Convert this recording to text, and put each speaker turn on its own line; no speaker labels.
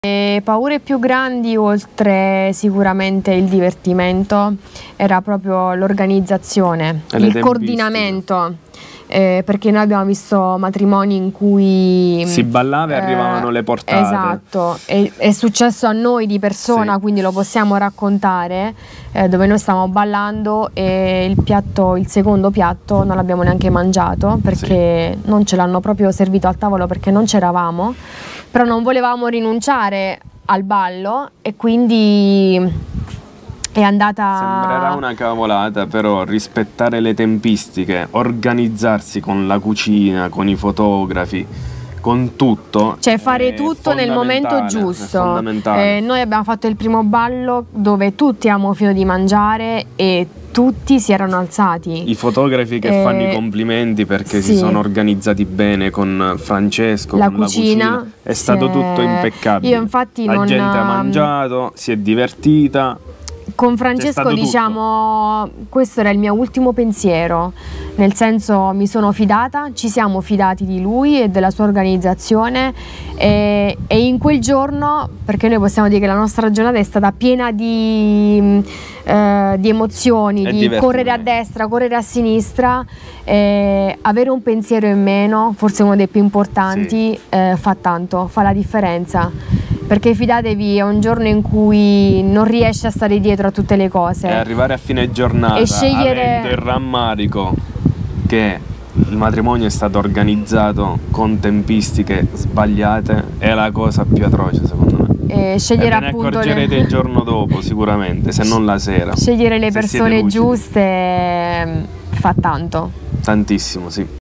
Le paure più grandi, oltre sicuramente il divertimento, era proprio l'organizzazione, il coordinamento, perché noi abbiamo visto matrimoni in cui
si ballava e arrivavano le portate.
Esatto, è successo a noi di persona,
sì.
Quindi lo possiamo raccontare, dove noi stavamo ballando e il secondo piatto non l'abbiamo neanche mangiato perché non ce l'hanno proprio servito al tavolo perché non c'eravamo. Però non volevamo rinunciare al ballo e quindi è andata...
Sembrerà una cavolata, però rispettare le tempistiche, organizzarsi con la cucina, con i fotografi, con tutto,
cioè fare tutto nel momento giusto. Noi abbiamo fatto il primo ballo dove tutti avevamo finito di mangiare e tutti si erano alzati.
I fotografi che fanno i complimenti perché si sono organizzati bene con Francesco,
la
con
cucina,
la cucina. È stato tutto impeccabile.
Io infatti
la gente ha mangiato, si è divertita.
Con Francesco diciamo questo era il mio ultimo pensiero, nel senso mi sono fidata, ci siamo fidati di lui e della sua organizzazione e in quel giorno, perché noi possiamo dire che la nostra giornata è stata piena di emozioni, di correre a destra, correre a sinistra, avere un pensiero in meno, forse uno dei più importanti, fa tanto, fa la differenza. Perché fidatevi, è un giorno in cui non riesci a stare dietro a tutte le cose.
E arrivare a fine giornata
e scegliere...
avendo il rammarico che il matrimonio è stato organizzato con tempistiche sbagliate è la cosa più atroce secondo me.
E scegliere
ne accorgerete il giorno dopo sicuramente, se non la sera.
Scegliere le persone giuste fa tanto.
Tantissimo, sì.